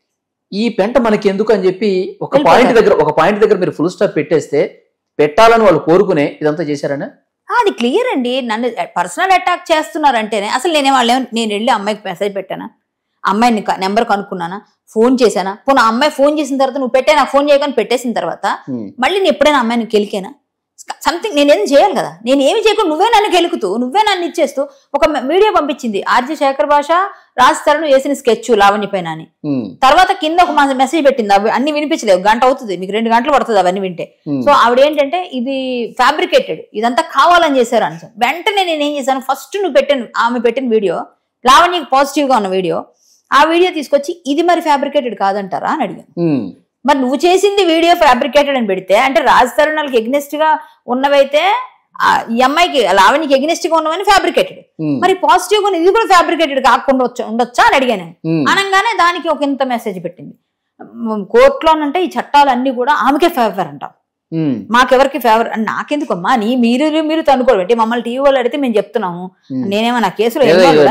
Speaker 2: ఈ పెంట మనకి ఎందుకు అని చెప్పి ఒక పాయింట్ దగ్గర ఒక పాయింట్ దగ్గర మీరు ఫుల్ స్టాప్ పెట్టేస్తే, పెట్టాలని వాళ్ళు కోరుకునే ఇదంతా చేశారనే
Speaker 3: అది క్లియర్ అండి. నన్ను పర్సనల్ అటాక్ చేస్తున్నారంటేనే అసలు నేనే వాళ్ళు నేను వెళ్ళి అమ్మాయికి మెసేజ్ పెట్టానా, అమ్మాయిని నెంబర్ కనుక్కున్నానా, ఫోన్ చేశానా, పోనీ అమ్మాయి ఫోన్ చేసిన తర్వాత నువ్వు పెట్టే నాకు ఫోన్ చేయగానే పెట్టేసిన తర్వాత మళ్ళీ నేను ఎప్పుడైనా అమ్మాయిని కెలికేనా? సంథింగ్ నేనేం చేయాలి కదా. నేను ఏమి చేయకుండా నువ్వే నన్ను కెలుకుతూ నువ్వే నన్ను ఇచ్చేస్తూ ఒక వీడియో పంపించింది ఆర్జే శేఖర్ భాష రాస్తారను వేసిన స్కెచ్ లావణ్య పైన అని. తర్వాత కింద ఒక మెసేజ్ పెట్టింది, అవి అన్ని వినిపించలేవు, గంట అవుతుంది మీకు, రెండు గంటలు పడుతుంది అవన్నీ వింటే. సో ఆవిడ ఏంటంటే ఇది ఫ్యాబ్రికేటెడ్, ఇదంతా కావాలని చేశారు అని. వెంటనే నేను ఏం చేశాను, ఫస్ట్ నువ్వు పెట్టిన ఆమె పెట్టిన వీడియో లావణ్యకి పాజిటివ్ గా ఉన్న వీడియో, ఆ వీడియో తీసుకొచ్చి ఇది మరి ఫ్యాబ్రికేటెడ్ కాదంటారా అని అడిగాను. మరి నువ్వు చేసింది వీడియో ఫ్యాబ్రికేటెడ్ అని పెడితే అంటే రాజ్ తరుణాలకు ఎగ్నెస్ట్ గా ఉన్నవైతే ఈ అమ్మాయికి లావణ్యకి ఎగ్నెస్ట్ గా ఉన్నవని ఫ్యాబ్రికేటెడ్, మరి పాజిటివ్ గా ఇది కూడా ఫ్యాబ్రికేటెడ్ కాకుండా ఉండొచ్చా అని అడిగాను. అనగానే దానికి ఒక ఇంత మెసేజ్ పెట్టింది. కోర్టులోనంటే ఈ చట్టాలన్నీ కూడా ఆమెకే ఫేవర్ అంటాం, మాకెవరికి ఫేవర్ అని. నాకెందుకమ్మా నీ మీరు మీరు తనుకోబెట్టి మమ్మల్ని టీవీ వాళ్ళు అడిగితే మేము చెప్తున్నాము, నేనేమన్నా కేసులో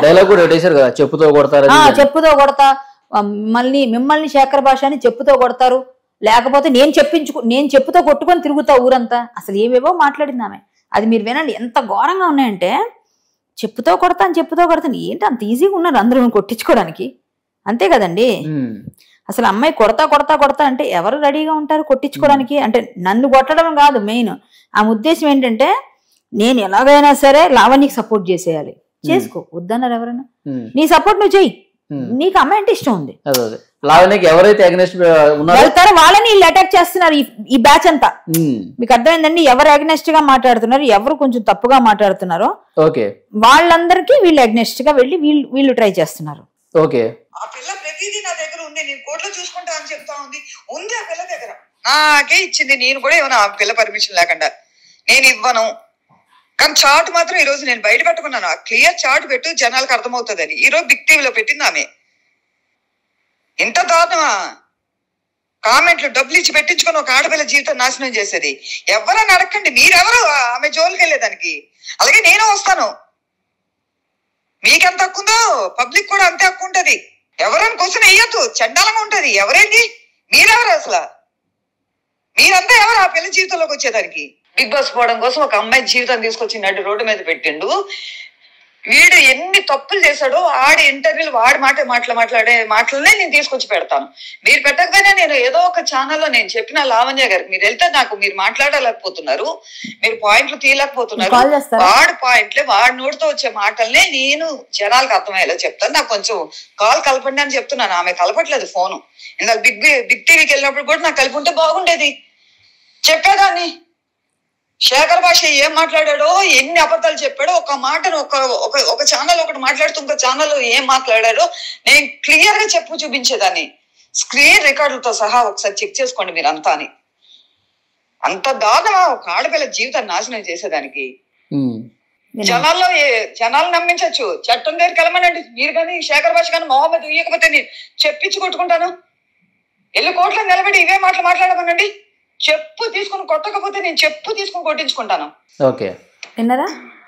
Speaker 2: చెప్పుతో కొడతారు
Speaker 3: చెప్పుతో కొడతా మళ్ళీ మిమ్మల్ని శేఖర్ భాష అని చెప్పుతో కొడతారు, లేకపోతే నేను చెప్పించుకు నేను చెప్పుతో కొట్టుకొని తిరుగుతా ఊరంతా. అసలు ఏవేవో మాట్లాడింది ఆమె. అది మీరు వినండి ఎంత ఘోరంగా ఉన్నాయంటే, చెప్పుతో కొడతాను చెప్పుతో కొడతాను ఏంటి అంత ఈజీగా ఉన్నారు అందరూ కొట్టించుకోవడానికి, అంతే కదండి. అసలు అమ్మాయి కొడతా కొడతా కొడతా అంటే ఎవరు రెడీగా ఉంటారు కొట్టించుకోవడానికి? అంటే నన్ను కొట్టడం కాదు మెయిన్, ఆ ఉద్దేశం ఏంటంటే నేను ఎలాగైనా సరే లావణ్యకి సపోర్ట్ చేసేయాలి. చేసుకో, వద్దన్నారు ఎవరైనా? నీ సపోర్ట్ నువ్వు చెయ్యి, నీకు అమ్మాయి అంటే ఇష్టం ఉంది.
Speaker 2: లావణ్యకి ఎవరైతే అగెనెస్ట్
Speaker 3: వెళ్తారో వాళ్ళని వీళ్ళు అటాక్ చేస్తున్నారు ఈ బ్యాచ్ అంతా. మీకు అర్థమైందండి ఎవరు అగెనెస్ట్ గా మాట్లాడుతున్నారు, ఎవరు కొంచెం తప్పుగా మాట్లాడుతున్నారో వాళ్ళందరికీ వీళ్ళు అగెనెస్ట్ గా వెళ్ళి వీళ్ళు వీళ్ళు ట్రై చేస్తున్నారు.
Speaker 2: ఓకే,
Speaker 5: ఆ పిల్ల ప్రతిదీ నా దగ్గర ఉంది, నేను కోర్టులో చూసుకుంటా అని చెప్తా ఉంది. ఉంది ఆ పిల్ల దగ్గర, నాకే ఇచ్చింది, నేను కూడా ఇవ్వను ఆ పిల్ల పర్మిషన్ లేకుండా, నేను ఇవ్వను. కానీ చార్ట్ మాత్రం ఈ రోజు నేను బయట పెట్టుకున్నాను, ఆ క్లియర్ చార్ట్ పెట్టు జనాలకు అర్థమవుతుంది అని. ఈ రోజు బిగ్ టీవీలో పెట్టింది ఆమె. ఎంత దారుణమా, కామెంట్లు డబ్బులు ఇచ్చి పెట్టించుకొని ఒక ఆడపిల్ల జీవితం నాశనం చేసేది. ఎవరని అడగండి, మీరెవరు ఆమె జోలికి వెళ్ళేదానికి? అలాగే నేను వస్తాను, మీకెంత హక్కు ఉందో పబ్లిక్ కూడా అంతే హక్కు ఉంటది. ఎవరైనా క్వశ్చన్ వేయద్దు, చండాలంగా ఉంటది. ఎవరేంటి, మీరెవరు అసలు? మీరంతా ఎవరు ఆ పిల్ల జీవితంలోకి వచ్చేదానికి? బిగ్ బాస్ పోవడం కోసం ఒక అమ్మాయి జీవితం తీసుకొచ్చి నడ్డు రోడ్డు మీద పెట్టిండు. వీడు ఎన్ని తప్పులు చేశాడో ఆడి ఇంటర్వ్యూలు వాడి మాట మాటలు మాట్లాడే మాటలనే నేను తీసుకొచ్చి పెడతాను. మీరు పెట్టకపోయినా నేను ఏదో ఒక ఛానల్లో నేను చెప్పిన లావణ్య గారికి, మీరు వెళ్తే నాకు మీరు మాట్లాడలేకపోతున్నారు, మీరు పాయింట్లు తీయలేకపోతున్నారు, వాడి పాయింట్లే వాడి నోటితో వచ్చే మాటలనే నేను జనాలకు అర్థమయ్యేలా చెప్తాను. నాకు కొంచెం కాల్ కలపండి అని చెప్తున్నాను, ఆమె కలపట్లేదు ఫోను. ఇందాక బిగ్ బిగ్ టీవీకి వెళ్ళినప్పుడు కూడా నాకు కలిపి ఉంటే బాగుండేది, చెప్పేదాన్ని. శేఖర్ భాష ఏం మాట్లాడాడో, ఎన్ని అబద్ధాలు చెప్పాడో, ఒక మాటను ఒక ఒక ఛానల్ ఒకటి మాట్లాడుతూ ఇంకో ఛానల్ ఏం మాట్లాడాడో నేను క్లియర్ గా చెప్పు చూపించేదాన్ని, స్క్రీన్ రికార్డులతో సహా ఒకసారి చెక్ చేసుకోండి మీరు అంతా అని. అంత దారుణమా ఒక ఆడపిల్ల జీవితాన్ని నాశనం చేసేదానికి? జనాల్లో జనాలు నమ్మించచ్చు, చట్టం దగ్గరికి వెళ్ళమనండి మీరు. కానీ శేఖర్ భాష కానీ మొహమ్మద్ ఇయ్యకపోతే నేను చెప్పించి కొట్టుకుంటాను. వెళ్ళి కోర్టులో నిలబడి ఇవే మాటలు మాట్లాడమనండి. చెప్పు తీసుకుని కొట్టకపోతే నేను చెప్పు తీసుకుని కొట్టించుకుంటాను.
Speaker 2: ఓకే,
Speaker 3: విన్నారా?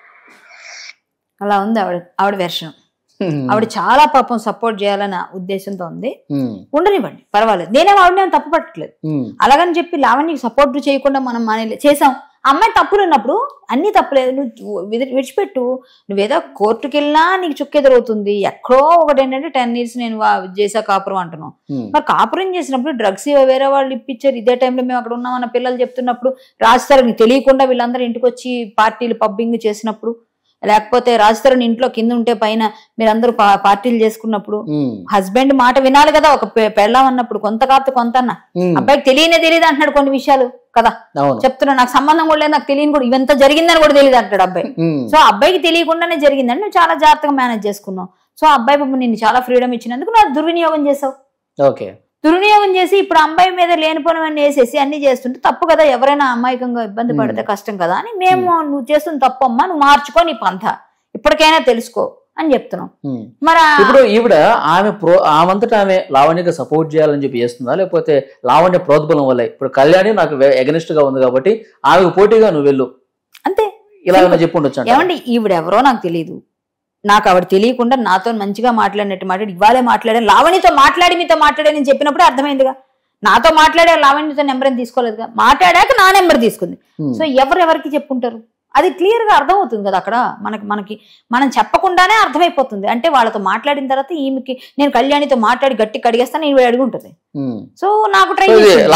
Speaker 3: అలా ఉంది ఆవిడ ఆవిడ వెర్షన్. ఆవిడ చాలా పాపం సపోర్ట్ చేయాలన్న ఉద్దేశంతో ఉంది. ఉండనివ్వండి, పర్వాలేదు. నేనేం ఆవిడ తప్పు పట్టట్లేదు. అలాగని చెప్పి లావణ్యకి సపోర్ట్ చేయకుండా మనం మన చేసాం. అమ్మాయి తప్పులు ఉన్నప్పుడు అన్ని తప్పులేదు, నువ్వు విడిచిపెట్టు. నువ్వేదో కోర్టుకి వెళ్ళినా నీకు చుక్కెదురవుతుంది. ఎక్కడో ఒకటి ఏంటంటే టెన్ ఇయర్స్ నేను చేసా కాపురం అంటున్నావు. మరి కాపురం చేసినప్పుడు డ్రగ్స్ వేరే వాళ్ళు ఇప్పించారు, ఇదే టైంలో మేము అక్కడ ఉన్నామన్న పిల్లలు చెప్తున్నప్పుడు, రాజుతారు నీకు తెలియకుండా వీళ్ళందరూ ఇంటికి వచ్చి పార్టీలు పబ్బింగ్ చేసినప్పుడు, లేకపోతే రాజుతారు ఇంట్లో కింద ఉంటే పైన మీరందరూ పార్టీలు చేసుకున్నప్పుడు, హస్బెండ్ మాట వినాలి కదా. ఒక పెళ్ళాం అన్నప్పుడు కొంత కాదు కొంత అన్న, అబ్బాయికి తెలియనే తెలియదు అంటున్నాడు కొన్ని విషయాలు కదా. చెప్తున్నా నాకు సంబంధం కూడా లేదు, నాకు తెలియని కూడా ఇవంతా జరిగిందని కూడా తెలియదు అంటాడు అబ్బాయి. సో అబ్బాయికి తెలియకుండానే జరిగిందని నువ్వు చాలా జాగ్రత్తగా మేనేజ్ చేసుకున్నావు. సో అబ్బాయి పాపం నిన్ను చాలా ఫ్రీడమ్ ఇచ్చినందుకు నువ్వు దుర్వినియోగం చేసావు. దుర్వినియోగం చేసి ఇప్పుడు అమ్మాయి మీద లేనిపోనవన్నీ వేసేసి అన్ని చేస్తుంటే తప్పు కదా. ఎవరైనా అమాయకంగా ఇబ్బంది పడితే కష్టం కదా అని మేము నువ్వు చేస్తున్న తప్పు అమ్మా, నువ్వు మార్చుకో నీ పంథ, ఇప్పటికైనా తెలుసుకో అని చెప్తున్నాం. మరి
Speaker 2: ఇప్పుడు ఈవిడ ఆమె ప్రో ఆమంతటా ఆమె లావణ్యకి సపోర్ట్ చేయాలని చెప్పి చేస్తుందా, లేకపోతే లావణ్య ప్రోద్బలం వల్ల ఇప్పుడు కళ్యాణి నాకు ఎగనిస్ట్ గా ఉంది కాబట్టి ఆమెకు పోటీగా నువ్వు వెళ్ళు
Speaker 3: అంతే
Speaker 2: ఇలా చెప్పి ఉండొచ్చు?
Speaker 3: ఏమండి ఈవిడ ఎవరో నాకు తెలియదు, నాకు ఆవిడ తెలియకుండా నాతో మంచిగా మాట్లాడినట్టు మాట్లాడి ఇవాళే మాట్లాడాను, లావణ్యతో మాట్లాడి మీతో మాట్లాడానని చెప్పినప్పుడు అర్థమైందిగా. నాతో మాట్లాడే లావణ్యతో నెంబర్ ఏం తీసుకోలేదుగా, మాట్లాడాక నా నెంబర్ తీసుకుంది. సో ఎవరెవరికి చెప్పుంటారు అది క్లియర్ గా అర్థమవుతుంది కదా. అక్కడ మనకి మనకి మనం చెప్పకుండానే అర్థమైపోతుంది. అంటే వాళ్ళతో మాట్లాడిన తర్వాత ఈమెకి నేను కళ్యాణితో మాట్లాడి గట్టి కడిగేస్తాను ఈవిడ అడుగుంటది. సో నాకు ట్రై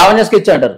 Speaker 2: చేసి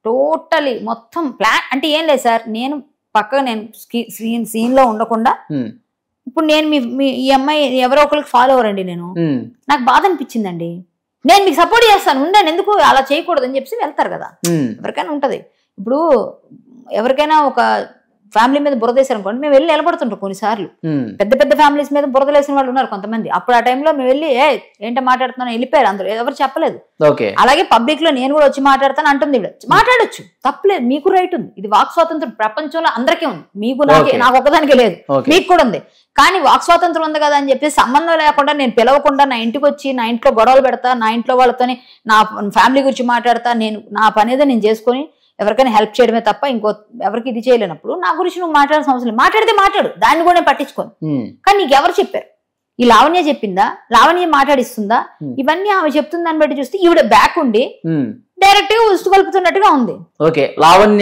Speaker 3: టోటలీ మొత్తం ప్లాన్ అంటే ఏం లేదు సార్. నేను పక్కగా నేను సీన్ సీన్ లో ఉండకుండా ఇప్పుడు నేను మీ ఈ అమ్మాయి ఎవరో ఒకరికి ఫాలో అవ్వరండి, నేను నాకు బాధ అనిపించిందండి. నేను మీకు సపోర్ట్ చేస్తాను ఉండండి, ఎందుకు అలా చేయకూడదు అని చెప్పి వెళ్తారు కదా. ఎవరికైనా ఉంటది. ఇప్పుడు ఎవరికైనా ఒక ఫ్యామిలీ మీద బురదేశారు అనుకోండి, మేము వెళ్ళి నిలబడుతుంటాం కొన్నిసార్లు. పెద్ద పెద్ద ఫ్యామిలీస్ మీద బురదలేసిన వాళ్ళు ఉన్నారు కొంతమంది. అప్పుడు ఆ టైంలో మేము వెళ్ళి ఏ ఏంటో మాట్లాడుతున్నాను వెళ్ళిపోయారు, అందరూ ఎవరు చెప్పలేదు. అలాగే పబ్లిక్ లో నేను కూడా వచ్చి మాట్లాడతాను అంటుంది. మాట్లాడొచ్చు, తప్పలేదు, మీకు రైట్ ఉంది. ఇది వాక్ స్వాతంత్రం ప్రపంచంలో అందరికీ ఉంది, మీకు నాకే నాకు ఒక్కదానికి లేదు, మీకు కూడా ఉంది. కానీ వాక్ స్వాతంత్రం ఉంది కదా అని చెప్పి సంబంధం లేకుండా నేను పిలవకుండా నా ఇంటికి వచ్చి నా ఇంట్లో గొడవలు పెడతా, నా ఇంట్లో వాళ్ళతోని నా ఫ్యామిలీ గురించి మాట్లాడతా, నేను నా పని ఏదో నేను చేసుకొని ఎవరికైనా హెల్ప్ చేయడమే తప్ప ఇంకో ఎవరికి ఇది చేయలేనప్పుడు నా గురించి నువ్వు మాట్లాడాల్సిన అవసరం లేదు. మాట్లాడితే మాట్లాడు, దాన్ని కూడా నేను పట్టించుకోను. కానీ నీకు ఎవరు చెప్పారు? ఈ లావణ్య చెప్పిందా, లావణ్య మాట్లాడిస్తుందా, ఇవన్నీ ఆమె చెప్తుంది దాన్ని బట్టి చూస్తే ఈవిడ బ్యాక్ ఉండి డైరెక్ట్ గా ఉస్తు కలుపుతున్నట్టుగా ఉంది.
Speaker 2: ఓకే, లావణ్య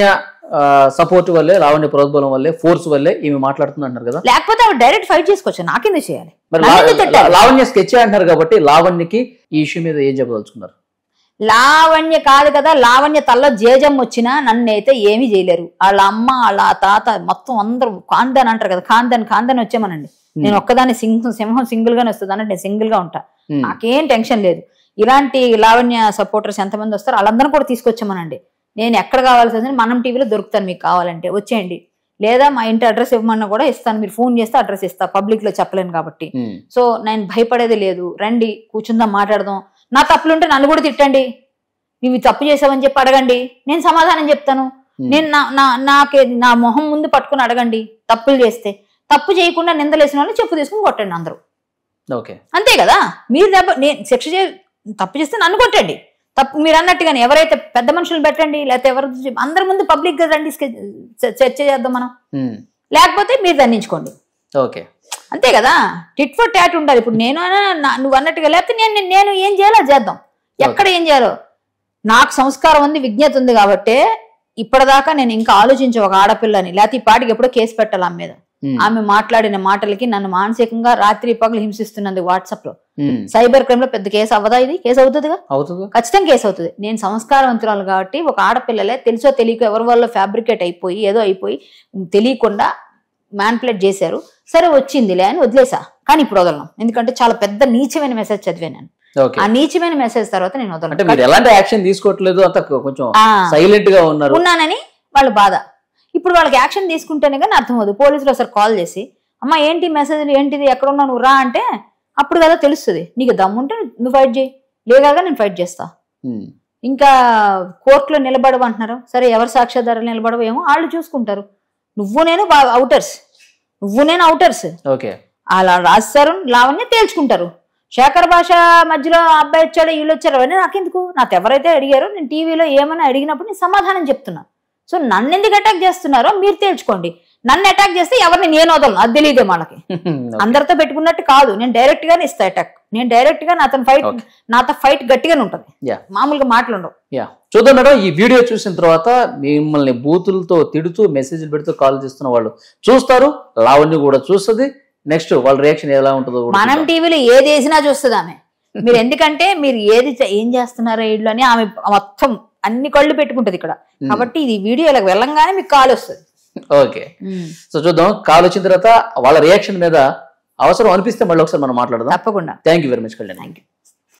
Speaker 2: సపోర్ట్ వల్లే, లావణ్య ప్రోద్బలం వల్లే, ఫోర్స్ వల్లే ఈమె మాట్లాడుతుంది అంటారు కదా.
Speaker 3: లేకపోతే ఆవిడ డైరెక్ట్ ఫైట్ చేసుకోవచ్చు, నాకెందుకు చేయాలి?
Speaker 2: మరి లావణ్య స్కెచ్ అంటారు కాబట్టి లావణ్యకి ఈ ఇష్యూ మీద ఏం చెప్పదలుచుకున్నారు?
Speaker 3: లావణ్య కాదు కదా, లావణ్య తల్ల జేజం వచ్చినా నన్ను అయితే ఏమీ చేయలేరు. వాళ్ళ అమ్మ వాళ్ళ తాత మొత్తం అందరూ ఖాందాన్ అంటారు కదా, ఖాందాన్ ఖాందాన్ వచ్చామనండి. నేను ఒక్కదాన్ని సింహం సింహం సింగిల్ గానే వస్తుంది అన్నట్టు నేను సింగిల్ గా ఉంటా, నాకేం టెన్షన్ లేదు. ఇలాంటి లావణ్య సపోర్టర్స్ ఎంతమంది వస్తారో వాళ్ళందరూ కూడా తీసుకొచ్చామనండి. నేను ఎక్కడ కావాల్సి వస్తుంది మనం టీవీలో దొరుకుతాను, మీకు కావాలంటే వచ్చేయండి. లేదా మా ఇంటి అడ్రస్ ఇవ్వమన్నా కూడా ఇస్తాను, మీరు ఫోన్ చేస్తే అడ్రస్ ఇస్తా, పబ్లిక్ లో చెప్పలేను కాబట్టి. సో నేను భయపడేది లేదు, రండి కూర్చుందాం మాట్లాడదాం. నా తప్పులుంటే నన్ను కూడా తిట్టండి, నువ్వు తప్పు చేసావని చెప్పి అడగండి, నేను సమాధానం చెప్తాను. నేను నా నా నాకే నా మొహం ముందు పట్టుకుని అడగండి. తప్పులు చేస్తే తప్పు చేయకుండా నిందలేసిన వాళ్ళు చెప్పు తీసుకుని కొట్టండి అందరూ, అంతే కదా. మీరు దెబ్బ నేను శిక్ష చే తప్పు చేస్తే నన్ను కొట్టండి, తప్పు మీరు అన్నట్టుగానే ఎవరైతే పెద్ద మనుషులు పెట్టండి, లేకపోతే ఎవరు అందరి ముందు పబ్లిక్ గా రండి చర్చ చేద్దాం మనం, లేకపోతే మీరు దండించుకోండి, అంతే కదా. టిట్ ఫర్ టాట్ ఉండాలి. ఇప్పుడు నేను నువ్వు అన్నట్టుగా, లేకపోతే నేను నేను ఏం చేయాలో చేద్దాం, ఎక్కడ ఏం చేయాలో. నాకు సంస్కారం ఉంది, విజ్ఞత ఉంది కాబట్టి ఇప్పటిదాకా నేను ఇంకా ఆలోచించే ఒక ఆడపిల్లని, లేకపోతే ఈ పాటికి ఎప్పుడో కేసు పెట్టాలి ఆమె మీద. ఆమె మాట్లాడిన మాటలకి నన్ను మానసికంగా రాత్రి పగలు హింసిస్తున్నందుకు వాట్సాప్ లో, సైబర్ క్రైమ్ లో పెద్ద కేసు అవ్వదా? ఇది కేసు అవుతుందిగా, ఖచ్చితంగా కేసు అవుతుంది. నేను సంస్కారవంతురాలు కాబట్టి ఒక ఆడపిల్లలే తెలుసో తెలియక ఎవరి వల్ల ఫ్యాబ్రికేట్ అయిపోయి ఏదో అయిపోయి తెలియకుండా మ్యాన్పులేట్ చేశారు, సరే వచ్చిందిలే అని వదిలేసా. కానీ ఇప్పుడు వదలను, ఎందుకంటే చాలా పెద్ద నీచమైన మెసేజ్ చదివా నేను. ఆ నీచమైన మెసేజ్ తర్వాత నేను వదలను ఉన్నానని వాళ్ళ బాధ. ఇప్పుడు వాళ్ళకి యాక్షన్ తీసుకుంటేనే కానీ అర్థం అవుతుంది. పోలీసులు ఒకసారి కాల్ చేసి అమ్మ ఏంటి మెసేజ్ ఏంటిది, ఎక్కడ ఉన్నా నువ్వు రా అంటే అప్పుడు కదా తెలుస్తుంది. నీకు దమ్ముంటే నువ్వు ఫైట్ చేయి, లేగా నేను ఫైట్ చేస్తా. ఇంకా కోర్టులో నిలబడమంటున్నారు, సరే ఎవరు సాక్ష్యాధారాలు నిలబడవు ఏమో వాళ్ళు చూసుకుంటారు. నువ్వు నేను అవుటర్స్, నువ్వు నేను అవుటర్స్, అలా రాస్తారు. లావణ్య తేల్చుకుంటారు. శేఖర్ భాష మధ్యలో అబ్బాయి వచ్చాడు వీళ్ళు వచ్చారు అవన్నీ నాకెందుకు? నాకు ఎవరైతే అడిగారో నేను టీవీలో ఏమైనా అడిగినప్పుడు నేను సమాధానం చెప్తున్నా. సో నన్ను ఎందుకు అటాక్ చేస్తున్నారో మీరు తేల్చుకోండి. నన్ను అటాక్ చేస్తే ఎవరిని నేను వదలను, అది తెలియదే వాళ్ళకి. అందరితో పెట్టుకున్నట్టు కాదు, నేను డైరెక్ట్ గానే ఇస్తా అటాక్. నేను డైరెక్ట్ గా నాతో ఫైట్ నాతో ఫైట్ గట్టిగానే ఉంటుంది, మామూలుగా మాటలు ఉండవు.
Speaker 2: చూద్దాం మేడం, ఈ వీడియో చూసిన తర్వాత మిమ్మల్ని బూతులతో తిడుతూ మెసేజ్లు పెడుతూ కాల్ చేస్తున్న వాళ్ళు చూస్తారు, లావణ్య కూడా చూస్తుంది. నెక్స్ట్ వాళ్ళ రియాక్షన్ ఎలా ఉంటుందో
Speaker 3: మనం టీవీలో ఏది వేసినా చూస్తుంది ఆమె. మీరు ఎందుకంటే మీరు ఏది ఏం చేస్తున్నారో ఇళ్ళు అని ఆమె మొత్తం అన్ని కళ్ళు పెట్టుకుంటది ఇక్కడ. కాబట్టి ఇది వీడియో ఇలా వెళ్ళంగానే మీకు కాల్ వస్తుంది.
Speaker 2: ఓకే, సో చూద్దాం. కాల్ వచ్చిన తర్వాత వాళ్ళ రియాక్షన్ మీద అవసరం అనిపిస్తే మళ్ళీ ఒకసారి మనం మాట్లాడదాం.
Speaker 3: తప్పకుండా.
Speaker 2: Thank you very much Kalyan.
Speaker 3: Thank you.